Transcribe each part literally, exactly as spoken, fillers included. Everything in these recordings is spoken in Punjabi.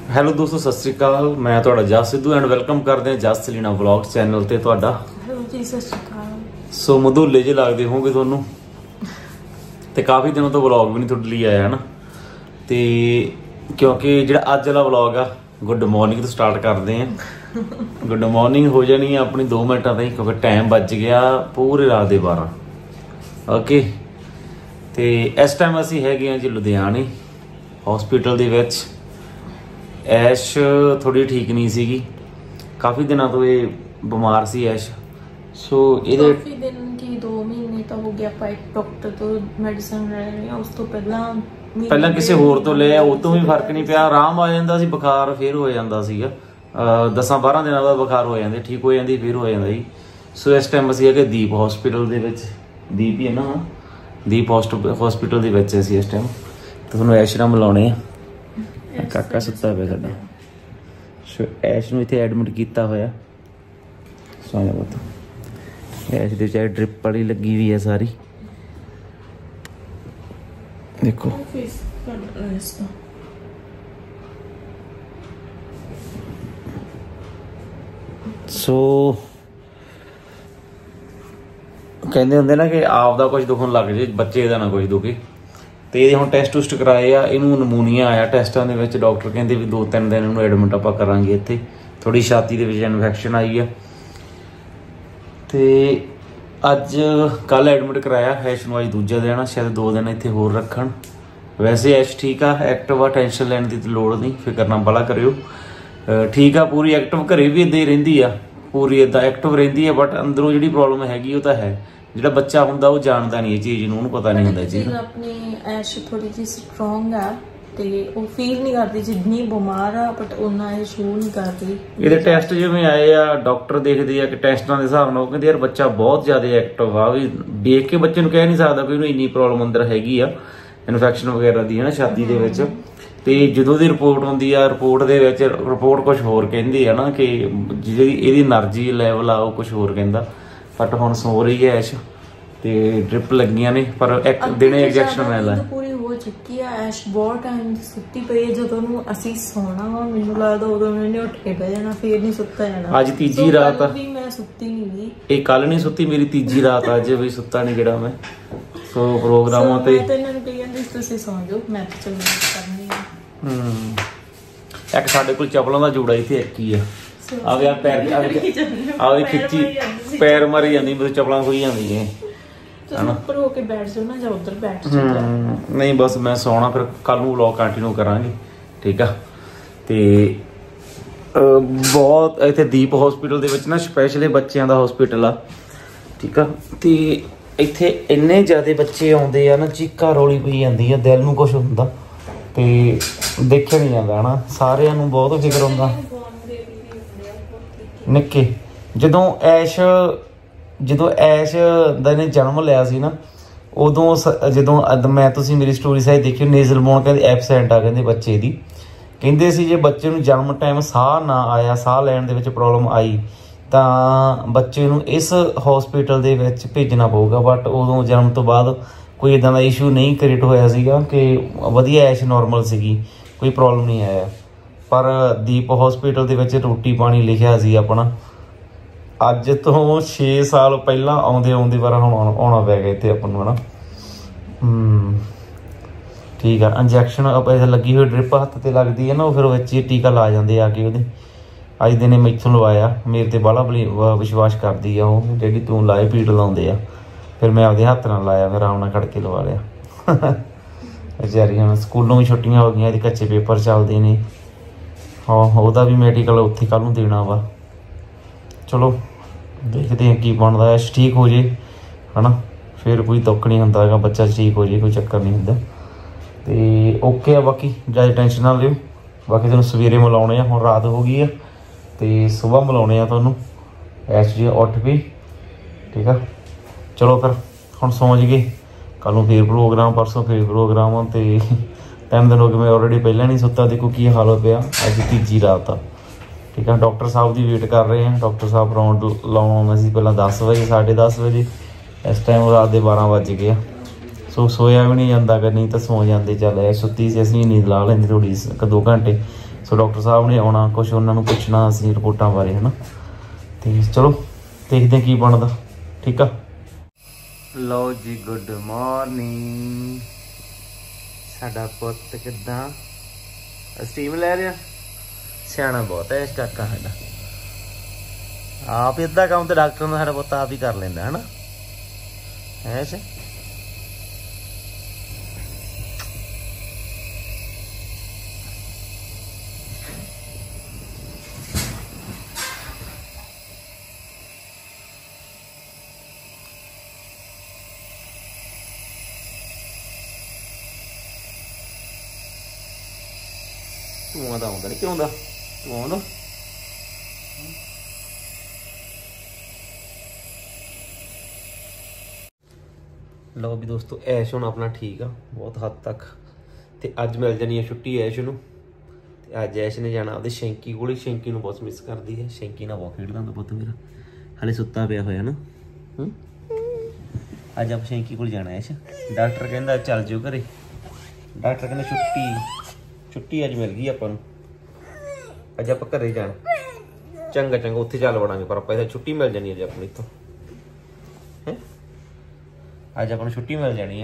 ਹੈਲੋ ਦੋਸਤੋ, ਸਤਿ ਸ਼੍ਰੀ ਅਕਾਲ। ਮੈਂ ਤੁਹਾਡਾ ਜਸ ਸਿੱਧੂ ਐਂਡ ਵੈਲਕਮ ਕਰਦੇ ਹਾਂ ਜਸ ਸਲੀਨਾ ਵਲੌਗਸ ਚੈਨਲ ਤੇ ਤੁਹਾਡਾ। ਹੈਲੋ ਜੀ, ਸਤਿ ਸ਼੍ਰੀ ਅਕਾਲ। ਸੋ ਮਧੂਲੇ ਜਿਹੇ ਲੱਗਦੇ ਹੋਗੇ ਤੁਹਾਨੂੰ, ਤੇ ਕਾਫੀ ਦਿਨੋਂ ਤੋਂ ਵਲੌਗ ਵੀ ਨਹੀਂ ਤੁਹਾਡੇ ਲਈ ਆਇਆ ਹੈ ਨਾ। ਤੇ ਕਿਉਂਕਿ ਜਿਹੜਾ ਅੱਜ ਵਾਲਾ ਵਲੌਗ ਆ ਗੁੱਡ ਮਾਰਨਿੰਗ ਤੋਂ ਸਟਾਰਟ ਕਰਦੇ ਹਾਂ। ਗੁੱਡ ਮਾਰਨਿੰਗ ਹੋ ਜਾਣੀ ਆ ਆਪਣੀ ਦੋ ਮਿੰਟਾਂ ਤਾਈਂ, ਕਿਉਂਕਿ ਟਾਈਮ ਵੱਜ ਗਿਆ ਪੂਰੇ ਰਾਤ ਦੇ ਬਾਰਾਂ। ਓਕੇ, ਤੇ ਇਸ ਟਾਈਮ ਅਸੀਂ ਹੈਗੇ ਹਾਂ ਜੀ ਲੁਧਿਆਣੇ ਹੌਸਪੀਟਲ ਦੇ ਵਿੱਚ। ਐਸ਼ ਥੋੜੀ ਠੀਕ ਨਹੀਂ ਸੀਗੀ, ਕਾਫੀ ਦਿਨਾਂ ਤੋਂ ਇਹ ਬਿਮਾਰ ਸੀ ਐਸ਼। ਸੋ ਇਹਦੇ ਕਾਫੀ ਦਿਨ ਕੀ ਦੋ ਮਹੀਨੇ ਤਾਂ ਹੋ ਗਿਆ ਆਪਾਂ ਇੱਕ ਡਾਕਟਰ ਤੋਂ ਮੈਡੀਸਨ ਲੈ ਰਹੇ ਹਾਂ। ਉਸ ਤੋਂ ਪਹਿਲਾਂ ਪਹਿਲਾਂ ਕਿਸੇ ਹੋਰ ਤੋਂ ਲਿਆ, ਉਹ ਤੋਂ ਵੀ ਫਰਕ ਨਹੀਂ ਪਿਆ। ਆਰਾਮ ਆ ਜਾਂਦਾ ਸੀ, ਬੁਖਾਰ ਫਿਰ ਹੋ ਜਾਂਦਾ ਸੀਗਾ। ਦਸਾਂ ਬਾਰਾਂ ਦਿਨਾਂ ਬਾਅਦ ਬੁਖਾਰ ਹੋ ਜਾਂਦੇ, ਠੀਕ ਹੋ ਜਾਂਦੀ, ਫਿਰ ਹੋ ਜਾਂਦਾ ਜੀ। ਸੋ ਇਸ ਟਾਈਮ ਅਸੀਂ ਹੈਗੇ ਦੀਪ ਹੌਸਪੀਟਲ ਦੇ ਵਿੱਚ। ਦੀਪ ਹੀ ਹੈ ਨਾ, ਦੀਪ ਹੌਸਪੀਟਲ ਦੇ ਵਿੱਚ ਅਸੀਂ ਇਸ ਟਾਈਮ। ਤੇ ਤੁਹਾਨੂੰ ਐਸ਼ ਨਾਲ ਮਿਲਾਉਣੇ ਆ। ਕਾਕਾ ਸੁੱਤਾ ਪਿਆ ਸਾਡਾ। ਸੋ ਐਸ਼ ਨੂੰ ਇੱਥੇ ਐਡਮਿਟ ਕੀਤਾ ਹੋਇਆ। ਸੋਹਣਾ ਬਹੁਤ ਐਸ਼ ਦੇ ਚਾਹੇ ਡ੍ਰਿਪ ਵਾਲੀ ਲੱਗੀ ਹੋਈ ਹੈ ਸਾਰੀ, ਦੇਖੋ। ਸੋ ਕਹਿੰਦੇ ਹੁੰਦੇ ਨਾ ਕਿ ਆਪ ਦਾ ਕੁਝ ਦੁਖਣ ਲੱਗ ਜੇ, ਬੱਚੇ ਦਾ ਨਾ ਕੁਝ ਦੁਖੇ। ਤੇ ਇਹਦੇ ਹੁਣ ਟੈਸਟ ਟੁਸਟ ਕਰਾਏ ਆ, ਇਹਨੂੰ ਨਮੂਨੀਆ ਆਇਆ ਟੈਸਟਾਂ ਦੇ ਵਿੱਚ। ਡਾਕਟਰ ਕਹਿੰਦੇ ਵੀ ਦੋ ਤਿੰਨ ਦਿਨ ਇਹਨੂੰ ਐਡਮਿਟ ਆਪਾਂ ਕਰਾਂਗੇ ਇੱਥੇ। ਥੋੜੀ ਛਾਤੀ ਦੇ ਵਿੱਚ ਇਨਫੈਕਸ਼ਨ ਆਈ ਆ, ਤੇ ਅੱਜ ਕੱਲ ਐਡਮਿਟ ਕਰਾਇਆ। ਐਸ਼ ਨੂੰ ਅੱਜ ਦੂਜਾ ਦਿਨ ਆ, ਸ਼ਾਇਦ ਦੋ ਦਿਨ ਇੱਥੇ ਹੋਰ ਰੱਖਣ। ਵੈਸੇ ਐਸ਼ ਠੀਕ ਆ, ਐਕਟਿਵ ਆ, ਟੈਨਸ਼ਨ ਲੈਣ ਦੀ ਤਾਂ ਲੋੜ ਨਹੀਂ, ਫਿਕਰ ਨਾ ਬਾਹਲਾ ਕਰਿਓ। ਠੀਕ ਆ, ਪੂਰੀ ਐਕਟਿਵ। ਘਰੇ ਵੀ ਇੱਦਾਂ ਹੀ ਰਹਿੰਦੀ ਆ, ਪੂਰੀ ਇੱਦਾਂ ਐਕਟਿਵ ਰਹਿੰਦੀ ਆ। ਬਟ ਅੰਦਰੋਂ ਜਿਹੜੀ ਪ੍ਰੋਬਲਮ ਹੈਗੀ ਉਹ ਤਾਂ ਹੈ। ਜਿਹੜਾ ਬੱਚਾ ਹੁੰਦਾ ਉਹ ਜਾਣਦਾ ਨਹੀਂ ਇਹ ਚੀਜ਼ ਨੂੰ, ਉਹਨੂੰ ਪਤਾ ਨਹੀਂ ਹੁੰਦਾ ਜੀ। ਆਪਣੀ ਐਸ਼ ਥੋੜੀ ਜਿਹੀ ਸਟਰੋਂਗ ਆ, ਤੇ ਉਹ ਫੀਲ ਨਹੀਂ ਕਰਦੀ ਜਿੰਨੀ ਬਿਮਾਰ ਆ, ਬਟ ਉਹਨਾਂ ਇਹ ਸ਼ੋ ਨਹੀਂ ਕਰਦੀ। ਇਹਦੇ ਟੈਸਟ ਜਿਵੇਂ ਆਏ ਆ, ਡਾਕਟਰ ਦੇਖਦੇ ਆ ਕਿ ਟੈਸਟਾਂ ਦੇ ਹਿਸਾਬ ਨਾਲ ਉਹ ਕਹਿੰਦੇ ਯਾਰ ਬੱਚਾ ਬਹੁਤ ਜ਼ਿਆਦਾ ਐਕਟਿਵ ਆ। ਵੀ ਦੇਖ ਕੇ ਬੱਚੇ ਨੂੰ ਕਹਿ ਨਹੀਂ ਸਕਦਾ ਕਿ ਇਹਨੂੰ ਇੰਨੀ ਪ੍ਰੋਬਲਮ ਅੰਦਰ ਹੈਗੀ ਆ, ਇਨਫੈਕਸ਼ਨ ਵਗੈਰਾ ਦੀ ਹੈ ਨਾ ਛਾਤੀ ਦੇ ਵਿੱਚ। ਤੇ ਜਦੋਂ ਦੀ ਰਿਪੋਰਟ ਹੁੰਦੀ ਆ, ਰਿਪੋਰਟ ਦੇ ਵਿੱਚ ਰਿਪੋਰਟ ਕੁਝ ਹੋਰ ਕਹਿੰਦੀ ਆ ਨਾ, ਕਿ ਜਿਹੜੀ ਇਹਦੀ એનર્ਜੀ ਲੈਵਲ ਆ ਉਹ ਕੁਝ ਹੋਰ ਕਹਿੰਦਾ। ਬਟ ਹੁਣ ਸੋ ਰਹੀ ਹੈ ਐਸ਼, ਤੇ ਡ੍ਰਿਪ ਲੱਗੀਆਂ ਨੇ, ਪਰ ਇੱਕ ਦਿਨੇ ਇੰਜੈਕਸ਼ਨ ਮਿਲਦਾ। ਪੂਰੀ ਹੋ ਚੁੱਕੀ ਆ ਐਸ਼, ਬਹੁਤ ਟਾਈਮ ਦੀ ਸੁੱਤੀ ਪਈ ਹੈ। ਜਦੋਂ ਨੂੰ ਅਸੀਂ ਸੌਣਾ ਵਾ, ਮੈਨੂੰ ਲੱਗਦਾ ਉਦੋਂ ਮੈंने ਉੱਠ ਕੇ ਬਹਿ ਜਾਣਾ, ਫੇਰ ਨਹੀਂ ਸੁੱਤਾ ਜਾਣਾ। ਅੱਜ ਤੀਜੀ ਰਾਤ ਆ, ਮੈਂ ਸੁੱਤੀ ਨਹੀਂ ਗਈ। ਇਹ ਕੱਲ ਨਹੀਂ ਸੁੱਤੀ, ਮੇਰੀ ਤੀਜੀ ਰਾਤ ਅੱਜ ਵੀ ਸੁੱਤਾ ਨਹੀਂ ਜਿਹੜਾ ਮੈਂ। ਸੋ ਪ੍ਰੋਗਰਾਮਾਂ ਤੇ ਇਹਨਾਂ ਨੂੰ ਕਹਿੰਦੇ ਤੁਸੀਂ ਸੌਂ ਜਾਓ, ਮੈਂ ਤਾਂ ਚਲੋ ਕਰਨੀ ਆ। ਹੂੰ, ਇੱਕ ਸਾਡੇ ਕੋਲ ਚੱਪਲਾਂ ਦਾ ਜੋੜਾ ਇੱਥੇ ਇੱਕ ਹੀ ਆ। ਆਵੇ ਆ ਪੈਰ ਆਵੇ ਖਿੱਚੀ ਪੈਰ ਮਾਰੀ ਜਾਂਦੀ, ਮੇਰੇ ਚੱਪਲਾਂ ਖੋਈ ਜਾਂਦੀਆਂ ਹਨਾ। ਉੱਪਰ ਹੋ ਕੇ ਬੈਠ ਜਾਓ ਨਾ, ਜਾਂ ਉੱਧਰ ਬੈਠ ਜਾਓ। ਨਹੀਂ ਬਸ ਮੈਂ ਸੌਣਾ, ਫਿਰ ਕੱਲ ਨੂੰ ਵਲੌਗ ਕੰਟੀਨਿਊ ਕਰਾਂਗੇ, ਠੀਕ ਆ। ਤੇ ਬਹੁਤ ਇੱਥੇ ਦੀਪ ਹੌਸਪੀਟਲ ਦੇ ਵਿੱਚ ਨਾ ਸਪੈਸ਼ਲੀ ਬੱਚਿਆਂ ਦਾ ਹੌਸਪੀਟਲ ਆ, ਠੀਕ ਆ। ਤੇ ਇੱਥੇ ਇੰਨੇ ਜ਼ਿਆਦਾ ਬੱਚੇ ਆਉਂਦੇ ਆ ਨਾ, ਚੀਕਾਂ ਰੌਲੀ ਪਈ ਜਾਂਦੀ ਆ, ਦਿਲ ਨੂੰ ਕੁਛ ਹੁੰਦਾ ਤੇ ਦੇਖਿਆ ਨਹੀਂ ਜਾਂਦਾ ਹਨਾ। ਸਾਰਿਆਂ ਨੂੰ ਬਹੁਤ ਫਿਕਰ ਹੁੰਦਾ। ਨਿੱਕੇ ਜਦੋਂ ਐਸ਼ ਜਦੋਂ ਐਸ਼ ਦਾ ਨੇ ਜਨਮ ਲਿਆ ਸੀ ਨਾ, ਉਦੋਂ ਜਦੋਂ ਮੈਂ ਤੁਸੀਂ ਮੇਰੀ ਸਟੋਰੀ ਸਾਈ ਦੇਖੀ, ਨੇਜ਼ਲ ਬੋਨ ਕਹਿੰਦੇ ਐਬਸੈਂਟ ਆ ਕਹਿੰਦੇ ਬੱਚੇ ਦੀ। ਕਹਿੰਦੇ ਸੀ ਜੇ ਬੱਚੇ ਨੂੰ ਜਨਮ ਟਾਈਮ ਸਾਹ ਨਾ ਆਇਆ, ਸਾਹ ਲੈਣ ਦੇ ਵਿੱਚ ਪ੍ਰੋਬਲਮ ਆਈ, ਤਾਂ ਬੱਚੇ ਨੂੰ ਇਸ ਹੌਸਪੀਟਲ ਦੇ ਵਿੱਚ ਭੇਜਣਾ ਪਊਗਾ। ਬਟ ਉਦੋਂ ਜਨਮ ਤੋਂ ਬਾਅਦ ਕੋਈ ਇੱਦਾਂ ਦਾ ਇਸ਼ੂ ਨਹੀਂ ਕ੍ਰੀਏਟ ਹੋਇਆ ਸੀਗਾ, ਕਿ ਵਧੀਆ ਐਸ਼ ਨੋਰਮਲ ਸੀਗੀ, ਕੋਈ ਪ੍ਰੋਬਲਮ ਨਹੀਂ ਆਇਆ। ਪਰ ਦੀਪ ਹੌਸਪੀਟਲ ਦੇ ਵਿੱਚ ਰੋਟੀ ਪਾਣੀ ਲਿਖਿਆ ਸੀ ਆਪਣਾ। ਅੱਜ ਤੋਂ ਛੇ ਸਾਲ ਪਹਿਲਾਂ ਆਉਂਦੇ ਆਉਂਦੇ ਵਾਰ ਹੁਣ ਆਉਣਾ ਪੈ ਗਿਆ ਇੱਥੇ ਆਪਾਂ ਨੂੰ ਹਨਾ। ਹੂੰ, ਠੀਕ ਆ। ਇੰਜੈਕਸ਼ਨ ਆਪਾਂ ਇੱਥੇ ਲੱਗੀ ਹੋਈ ਡ੍ਰਿਪ ਹੱਥ ਤੇ ਲੱਗਦੀ ਹੈ ਨਾ, ਉਹ ਫਿਰ ਵਿੱਚ ਹੀ ਟੀਕਾ ਲਾ ਜਾਂਦੇ ਆ ਕੇ ਉਹਦੇ। ਅੱਜ ਦਿਨੇ ਮੈਥੋਂ ਲਵਾਇਆ, ਮੇਰੇ ਤੇ ਬਾਹਲਾ ਵਿਸ਼ਵਾਸ ਕਰਦੀ ਆ ਉਹ, ਜਿਹੜੀ ਤੂੰ ਲਾਏ ਪੀੜ ਲਾਉਂਦੇ ਆ। ਫਿਰ ਮੈਂ ਆਪਦੇ ਹੱਥ ਨਾਲ ਲਾਇਆ, ਫਿਰ ਆਰਾਮ ਨਾਲ ਖੜ ਕੇ ਲਵਾ ਲਿਆ। ਵਿਚਾਰੀਆਂ ਸਕੂਲੋਂ ਵੀ ਛੁੱਟੀਆਂ ਹੋ ਗਈਆਂ, ਇਹਦੇ ਕੱਚੇ ਪੇਪਰ ਚੱਲਦੇ ਨੇ। ਹਾਂ, ਉਹਦਾ ਵੀ ਮੈਡੀਕਲ ਉੱਥੇ ਕੱਲ੍ਹ ਨੂੰ ਦੇਣਾ ਵਾ। ਚਲੋ ਦੇਖਦੇ ਹਾਂ ਕੀ ਬਣਦਾ। ਐਸ਼ ਠੀਕ ਹੋ ਜੇ ਹੈ ਨਾ, ਫਿਰ ਕੋਈ ਦੁੱਖ ਨਹੀਂ ਹੁੰਦਾ ਹੈਗਾ। ਬੱਚਾ ਠੀਕ ਹੋ ਜੇ, ਕੋਈ ਚੱਕਰ ਨਹੀਂ ਹੁੰਦਾ। ਤੇ ਓਕੇ ਆ, ਬਾਕੀ ਜ਼ਿਆਦਾ ਟੈਨਸ਼ਨ ਨਾ ਲਿਓ। ਬਾਕੀ ਤੁਹਾਨੂੰ ਸਵੇਰੇ ਮਿਲਾਉਣੇ ਆ, ਹੁਣ ਰਾਤ ਹੋ ਗਈ ਆ, ਤੇ ਸੁਬਾਹ ਮਿਲਾਉਣੇ ਆ ਤੁਹਾਨੂੰ। ਐਸ਼ ਜੀ ਉੱਠ ਵੀ, ਠੀਕ ਆ। ਚਲੋ ਫਿਰ ਹੁਣ ਸੌਂ ਜਾਈਏ, ਕੱਲ੍ਹ ਨੂੰ ਫੇਰ ਪ੍ਰੋਗਰਾਮ, ਪਰਸੋਂ ਫੇਰ ਪ੍ਰੋਗਰਾਮ। ਤੇ ਤਿੰਨ ਦਿਨ ਹੋ ਗਏ ਮੈਂ ਆਲਰੇਡੀ ਪਹਿਲਾਂ ਨਹੀਂ ਸੁੱਤਾ। ਦੇਖੋ ਕੀ ਹਾਲ ਪਿਆ, ਅੱਜ ਤੀਜੀ ਰਾਤ ਆ, ਠੀਕ ਆ। ਡਾਕਟਰ ਸਾਹਿਬ ਦੀ ਵੇਟ ਕਰ ਰਹੇ ਹਾਂ। ਡਾਕਟਰ ਸਾਹਿਬ ਰਾਊਂਡ ਲਾਉਣ ਆਉਣਾ ਸੀ ਪਹਿਲਾਂ ਦਸ ਵਜੇ, ਸਾਢੇ ਦਸ ਵਜੇ। ਇਸ ਟਾਈਮ ਰਾਤ ਦੇ ਬਾਰਾਂ ਵੱਜ ਗਏ ਆ। ਸੋ सोया भी नहीं जाता, अगर नहीं तो सो जाते। चल सुती से असली नींद ला लेंगे थोड़ी एक दो घंटे, सो डॉक्टर साहब ने आना, कुछ उन्होंने पुछना असीं रिपोर्टां बारे है ना। तो चलो देखते हैं की बनता। ठीक है, लो जी गुड मॉर्निंग। साडा पुत किदां स्टीम लै रहा, सियाना बहुत है इस काका साडा। आप इदा काम तो डॉक्टर ने साडा पुत आप ही कर लेंदा है ना, है इस ਧੂਆਂ ਤਾਂ ਆਉਂਦਾ ਨਹੀਂ, ਕਿਉਂ ਆਉਂਦਾ ਧੂਆਂ ਆਉਂਦਾ। ਲਓ ਵੀ ਦੋਸਤੋ, ਐਸ਼ ਹੁਣ ਆਪਣਾ ਠੀਕ ਆ ਬਹੁਤ ਹੱਦ ਤੱਕ, ਤੇ ਅੱਜ ਮਿਲ ਜਾਣੀ ਹੈ ਛੁੱਟੀ ਐਸ਼ ਨੂੰ। ਤੇ ਅੱਜ ਐਸ਼ ਨੇ ਜਾਣਾ ਆਪਦੇ ਸ਼ੈਂਕੀ ਕੋਲ। ਸ਼ੈਂਕੀ ਨੂੰ ਬਹੁਤ ਮਿਸ ਕਰਦੀ ਹੈ, ਸ਼ੈਂਕੀ ਨਾਲ ਬਹੁਤ ਖੇਡਦਾ ਹੁੰਦਾ ਪੁੱਤ ਮੇਰਾ, ਹਾਲੇ ਸੁੱਤਾ ਪਿਆ ਹੋਇਆ ਨਾ। ਹੂੰ, ਅੱਜ ਆਪ ਸ਼ੈਂਕੀ ਕੋਲ ਜਾਣਾ ਐਸ਼। ਡਾਕਟਰ ਕਹਿੰਦਾ ਚੱਲ ਜਿਓ ਘਰੇ, ਡਾਕਟਰ ਕਹਿੰਦਾ ਛੁੱਟੀ ਛੁੱਟੀ ਅੱਜ ਮਿਲ ਗਈ ਆਪਾਂ ਨੂੰ, ਅੱਜ ਆਪਾਂ ਘਰੇ ਜਾਣਾ। ਚੰਗਾ ਚੰਗਾ ਉੱਥੇ ਚੱਲ ਵੜਾਂਗੇ, ਪਰ ਆਪਾਂ ਇਹਦਾ ਛੁੱਟੀ ਮਿਲ ਜਾਣੀ ਅੱਜ ਆਪਣੀ ਇੱਥੋਂ ਹੈ। ਅੱਜ ਆਪਾਂ ਨੂੰ ਛੁੱਟੀ ਮਿਲ ਜਾਣੀ ਆ।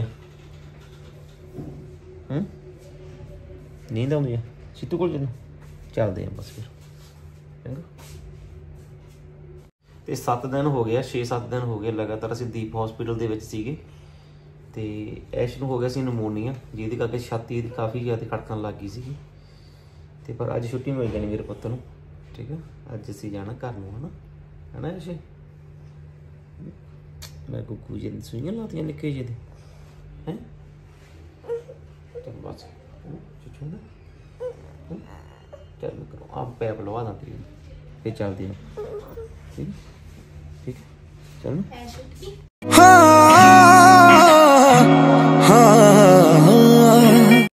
ਹੂੰ, ਨੀਂਦ ਆਉਂਦੀ ਆ ਸਿੱਤੂ ਕੋਲ ਜਦੋਂ ਚੱਲਦੇ ਆ ਬਸ ਫਿਰ ਚੰਗਾ। ਤੇ ਸੱਤ ਦਿਨ ਹੋ ਗਏ, ਛੇ ਸੱਤ ਦਿਨ ਹੋ ਗਏ ਲਗਾਤਾਰ ਅਸੀਂ ਦੀਪ ਹਸਪੀਟਲ ਦੇ ਵਿੱਚ ਸੀਗੇ। ਤੇ ਐਸ਼ ਨੂੰ ਹੋ ਗਿਆ ਸੀ ਨਮੂਨੀਆ, ਜਿਹਦੇ ਕਰਕੇ ਛਾਤੀ ਦੀ ਕਾਫੀ ਜ਼ਿਆਦਾ ਖੜਕਣ ਲੱਗ ਗਈ ਸੀਗੀ। ਤੇ ਪਰ ਅੱਜ ਛੁੱਟੀ ਮਿਲ ਜਾਣੀ ਮੇਰੇ ਪੁੱਤ ਨੂੰ। ਠੀਕ ਆ, ਅੱਜ ਅਸੀਂ ਜਾਣਾ ਘਰ ਨੂੰ ਹੈ ਨਾ, ਹੈ ਨਾ ਐਸ਼। ਮੈਂ ਗੁੱਗੂ ਜੀ ਸੂਈਆਂ ਲਾਤੀਆਂ ਨਿੱਕੇ ਜਿਹੇ ਦੇ ਹੈ। ਚੱਲ ਬਸ ਚੁੱਚੂੰਦਾ ਚੱਲ ਕਰੋ, ਆਪ ਪੈਪ ਲਵਾ ਦਾਂ ਤੇਰੀ, ਫਿਰ ਚੱਲਦੇ ਆ। ਠੀਕ ਠੀਕ ਚੱਲ।